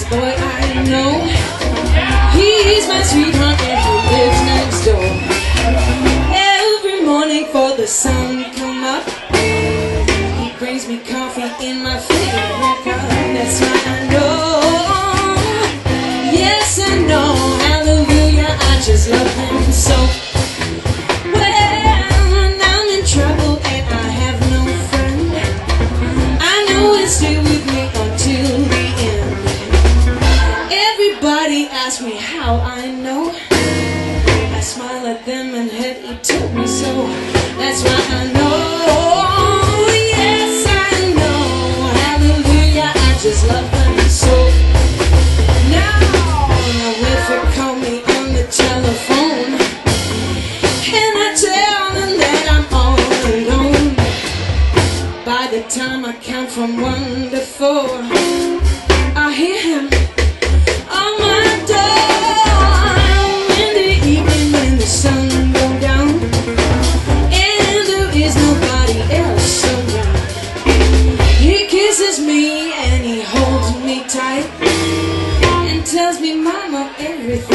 nicest boy I know. He's my sweetheart and he lives next door. Every morning for the sun come up, he brings me coffee in my favorite cup. That's why I know, yes I know, hallelujah, I just love him so. When I'm in trouble and I have no friend, I know he'll stay with me until the end. Everybody asks me how I know. I smile at them and head, he told me so. That's why I know, yes I know, hallelujah, I just love him so. Now if you call me on the telephone and I tell them that I'm all alone, by the time I count from 1 to 4, I hear him on my door. In the evening when the sun goes down and there is nobody else around, he kisses me and he holds me tight and tells me, Mama, everything